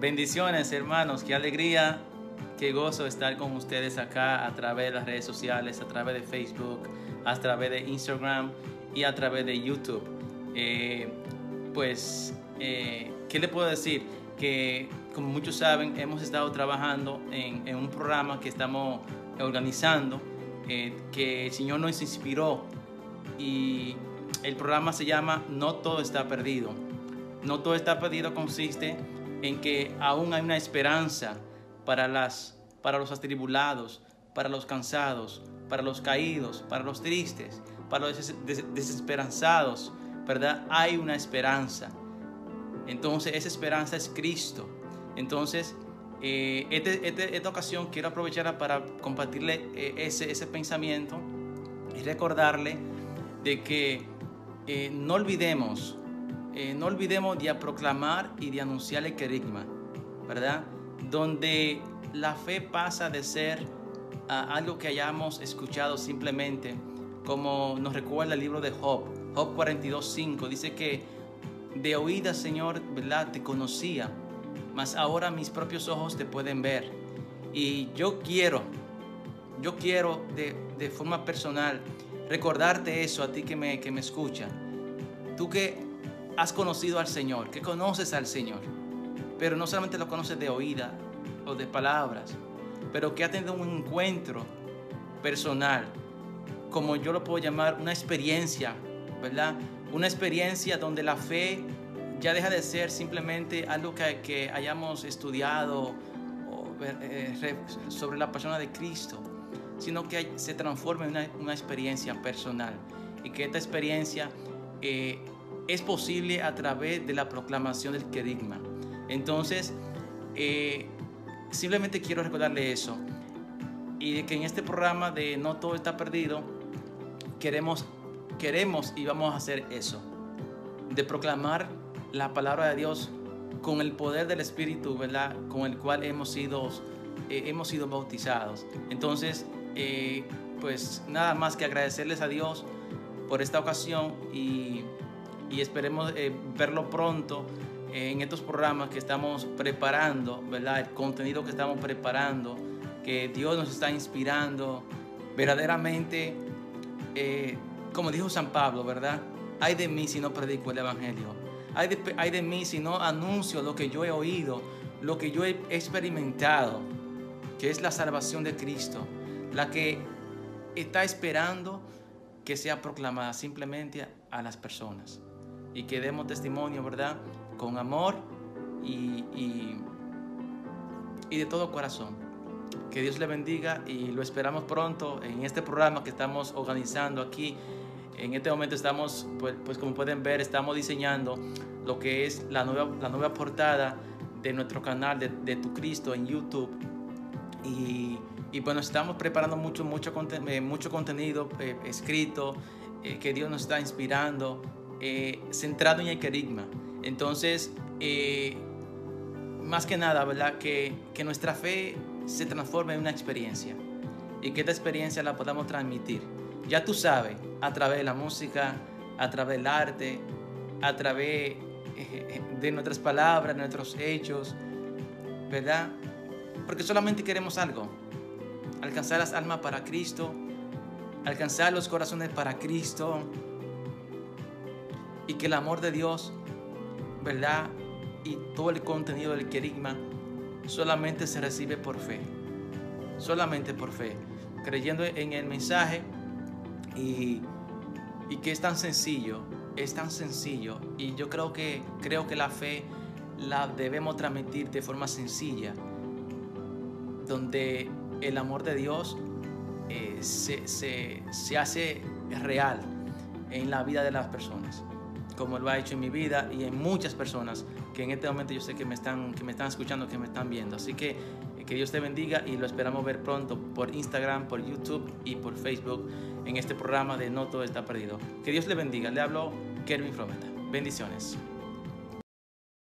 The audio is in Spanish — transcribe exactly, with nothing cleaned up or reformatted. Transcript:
Bendiciones, hermanos, qué alegría, qué gozo estar con ustedes acá a través de las redes sociales, a través de Facebook, a través de Instagram y a través de YouTube. Eh, pues, eh, ¿qué le puedo decir? Que, como muchos saben, hemos estado trabajando en, en un programa que estamos organizando, eh, que el Señor nos inspiró, y el programa se llama No Todo Está Perdido. No Todo Está Perdido consiste en que aún hay una esperanza para, las, para los atribulados, para los cansados, para los caídos, para los tristes, para los des desesperanzados, ¿verdad? Hay una esperanza. Entonces esa esperanza es Cristo. Entonces eh, este, este, esta ocasión quiero aprovechar para compartirle eh, ese, ese pensamiento y recordarle de que eh, no olvidemos Eh, no olvidemos de proclamar y de anunciar el querigma, ¿verdad? Donde la fe pasa de ser uh, algo que hayamos escuchado simplemente, como nos recuerda el libro de Job. Job cuarenta y dos, cinco dice que de oída, Señor, ¿verdad?, te conocía, mas ahora mis propios ojos te pueden ver. Y yo quiero, yo quiero de, de forma personal recordarte eso a ti que me, que me escucha. Tú que has conocido al Señor, que conoces al Señor, pero no solamente lo conoces de oída o de palabras, pero que has tenido un encuentro personal, como yo lo puedo llamar, una experiencia, ¿verdad? Una experiencia donde la fe ya deja de ser simplemente algo que, que hayamos estudiado o, eh, sobre la persona de Cristo, sino que se transforma en una, una experiencia personal, y que esta experiencia eh, es posible a través de la proclamación del querigma. Entonces, eh, simplemente quiero recordarle eso, y de que en este programa de No Todo Está Perdido queremos, queremos y vamos a hacer eso, de proclamar la palabra de Dios con el poder del Espíritu, ¿verdad?, con el cual hemos sido, eh, hemos sido bautizados. Entonces, eh, pues nada más que agradecerles a Dios por esta ocasión, y y esperemos eh, verlo pronto eh, en estos programas que estamos preparando, ¿verdad? El contenido que estamos preparando, que Dios nos está inspirando verdaderamente, eh, como dijo San Pablo, ¿verdad? Ay de mí si no predico el Evangelio, ay de, ay de mí si no anuncio lo que yo he oído, lo que yo he experimentado, que es la salvación de Cristo, la que está esperando que sea proclamada simplemente a las personas, y que demos testimonio, ¿verdad?, con amor y, y, y de todo corazón. Que Dios le bendiga, y lo esperamos pronto en este programa que estamos organizando aquí. En este momento estamos, pues, pues como pueden ver, estamos diseñando lo que es la nueva, la nueva portada de nuestro canal de, de Tu Cristo en YouTube. Y, y bueno, estamos preparando mucho, mucho, conten eh, mucho contenido eh, escrito, eh, que Dios nos está inspirando, Eh, centrado en el querigma. Entonces, eh, más que nada, ¿verdad?, que, que nuestra fe se transforme en una experiencia, y que esta experiencia la podamos transmitir, ya tú sabes, a través de la música, a través del arte, a través eh, de nuestras palabras, de nuestros hechos, ¿verdad? Porque solamente queremos algo: alcanzar las almas para Cristo, alcanzar los corazones para Cristo, y que el amor de Dios, ¿verdad?, y todo el contenido del querigma solamente se recibe por fe, solamente por fe, creyendo en el mensaje, y, y que es tan sencillo, es tan sencillo, y yo creo que, creo que la fe la debemos transmitir de forma sencilla, donde el amor de Dios eh, se, se, se hace real en la vida de las personas, como lo ha hecho en mi vida y en muchas personas que en este momento yo sé que me están, que me están escuchando, que me están viendo. Así que que Dios te bendiga, y lo esperamos ver pronto por Instagram, por YouTube y por Facebook en este programa de No Todo Está Perdido. Que Dios le bendiga. Le habló Kervin Frometa. Bendiciones.